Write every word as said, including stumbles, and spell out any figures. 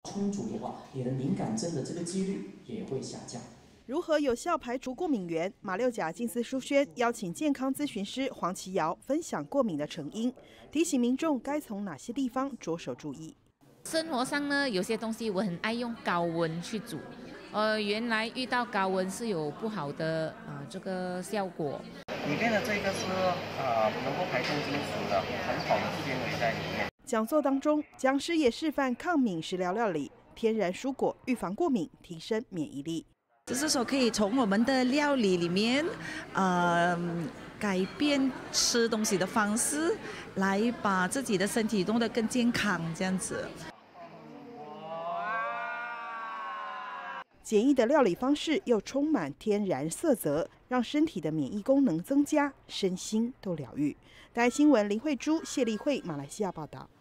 充足的话，你的敏感症的这个几率也会下降。 如何有效排除过敏源？马六甲金丝书轩邀请健康咨询师黄奇瑶分享过敏的成因，提醒民众该从哪些地方着手注意。 生活上呢，有些东西我很爱用高温去煮，呃，原来遇到高温是有不好的啊、呃、这个效果。 里面的这个是呃能够排重金属的，很好的纤维在里面。 讲座当中，讲师也示范抗敏食疗料理，天然蔬果预防过敏，提升免疫力。 就是说，可以从我们的料理里面，呃，改变吃东西的方式，来把自己的身体弄得更健康，这样子。 简易的料理方式又充满天然色泽，让身体的免疫功能增加，身心都疗愈。台新闻林慧珠、谢丽慧，马来西亚报道。